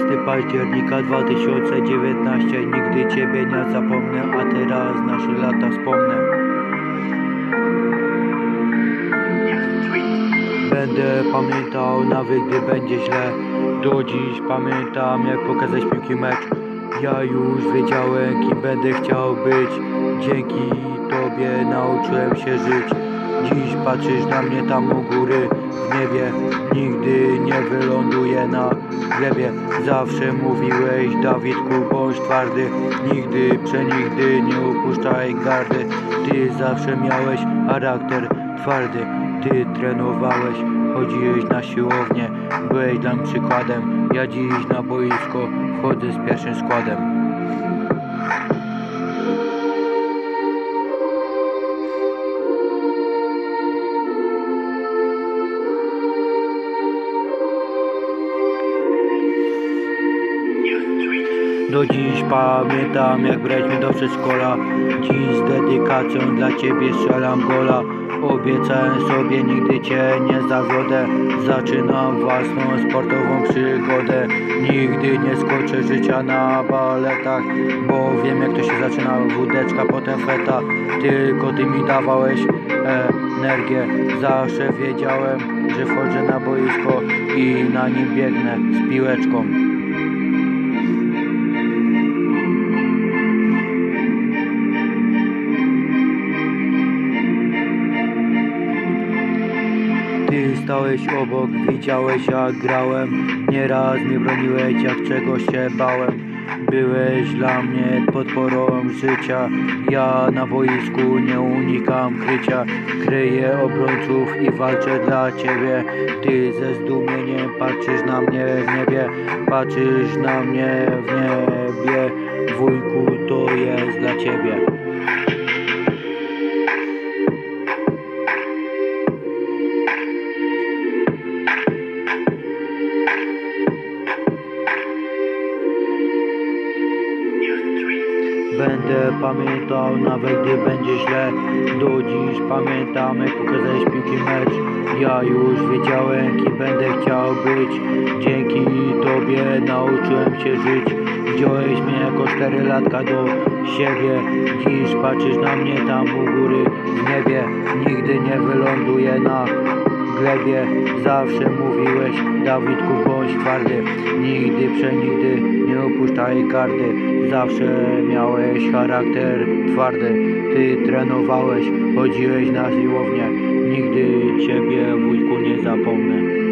października 2019. Nigdy Ciebie nie zapomnę, a teraz nasze lata wspomnę. Będę pamiętał, nawet gdy będzie źle. Do dziś pamiętam, jak pokazać piłki mecz. Ja już wiedziałem, kim będę chciał być. Dzięki Tobie nauczyłem się żyć. Dziś patrzysz na mnie tam u góry w niebie. Nigdy nie wyląduję na glebie. Zawsze mówiłeś, Dawidku, bądź twardy. Nigdy, przenigdy nie upuszczaj gardy. Ty zawsze miałeś charakter twardy. Ty trenowałeś, chodziłeś na siłownię. Byłeś dla mnie przykładem. Ja dziś na boisko chodzę z pierwszym składem. Do dziś pamiętam, jak braliśmy do przedszkola. Dziś z dedykacją dla Ciebie strzelam gola. Obiecałem sobie, nigdy Cię nie zawiodę. Zaczynam własną sportową przygodę. Nigdy nie skoczę życia na baletach, bo wiem, jak to się zaczyna. Wódeczka, potem feta. Tylko Ty mi dawałeś energię. Zawsze wiedziałem, że wchodzę na boisko i na nim biegnę z piłeczką. Ty stałeś obok, widziałeś, jak grałem. Nieraz mnie broniłeś, jak czegoś się bałem. Byłeś dla mnie podporą życia. Ja na boisku nie unikam krycia. Kryję obrońców i walczę dla Ciebie. Ty ze zdumieniem patrzysz na mnie w niebie. Patrzysz na mnie w niebie. Wujku, to jest dla Ciebie. Będę pamiętał, nawet gdy będzie źle. Do dziś pamiętam, jak pokazałeś piłki mecz. Ja już wiedziałem, kim będę chciał być. Dzięki Tobie nauczyłem się żyć. Wziąłeś mnie jako 4-latka do siebie. Dziś patrzysz na mnie tam u góry w niebie. Nigdy nie wyląduję na glebie. Zawsze mówiłeś, Dawidku, bądź twardy. Nigdy, przenigdy nie opuszczaj gardy. Zawsze miałeś charakter twardy. Ty trenowałeś, chodziłeś na siłownię. Nigdy Ciebie, wujku, nie zapomnę.